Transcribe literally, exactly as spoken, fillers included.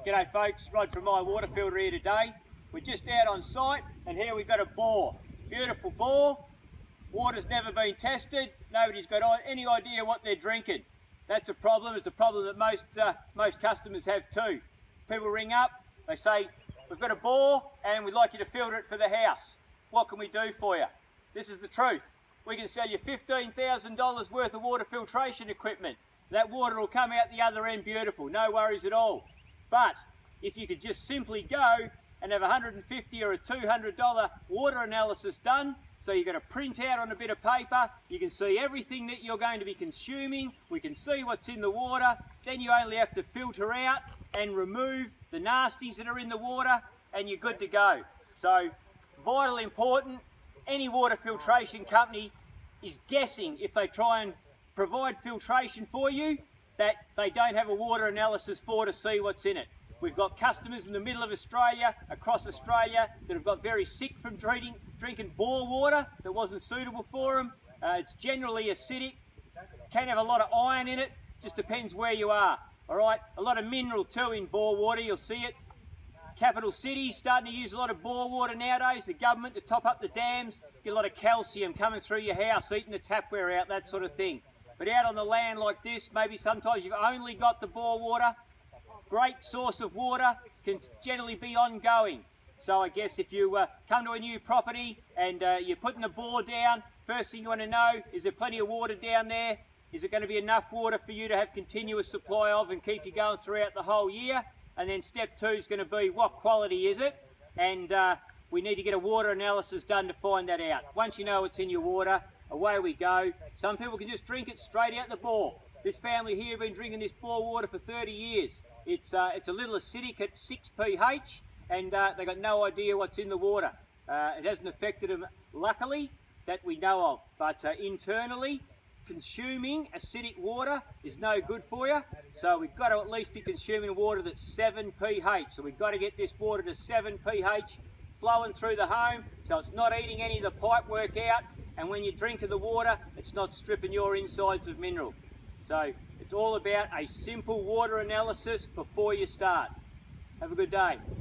G'day folks, Rod from My Water Filter here today. We're just out on site and here we've got a bore. Beautiful bore. Water's never been tested. Nobody's got any idea what they're drinking. That's a problem. It's a problem that most, uh, most customers have too. People ring up, they say, we've got a bore and we'd like you to filter it for the house. What can we do for you? This is the truth. We can sell you fifteen thousand dollars worth of water filtration equipment. That water will come out the other end beautiful, no worries at all. But if you could just simply go and have a one hundred fifty dollars or a two hundred dollar water analysis done, so you're going to print out on a bit of paper, you can see everything that you're going to be consuming, we can see what's in the water, then you only have to filter out and remove the nasties that are in the water and you're good to go. So, vital important, any water filtration company is guessing if they try and provide filtration for you that they don't have a water analysis for to see what's in it. We've got customers in the middle of Australia, across Australia, that have got very sick from drinking, drinking bore water that wasn't suitable for them. Uh, it's generally acidic, can have a lot of iron in it, just depends where you are. All right, a lot of mineral too in bore water, you'll see it. Capital cities starting to use a lot of bore water nowadays, the government to top up the dams, get a lot of calcium coming through your house, eating the tapware out, that sort of thing. But out on the land like this, maybe sometimes you've only got the bore water. Great source of water, can generally be ongoing. So I guess if you uh, come to a new property and uh, you're putting the bore down, first thing you want to know, is there plenty of water down there? Is it going to be enough water for you to have continuous supply of and keep you going throughout the whole year? And then step two is going to be, what quality is it? And uh, we need to get a water analysis done to find that out. Once you know what's in your water, away we go. Some people can just drink it straight out the bore. This family here have been drinking this bore water for thirty years. It's, uh, it's a little acidic at six p H and uh, they've got no idea what's in the water. Uh, it hasn't affected them, luckily, that we know of. But uh, internally, consuming acidic water is no good for you. So we've got to at least be consuming water that's seven p H. So we've got to get this water to seven p H flowing through the home so it's not eating any of the pipe work out. And when you drink of the water, it's not stripping your insides of mineral. So it's all about a simple water analysis before you start. Have a good day.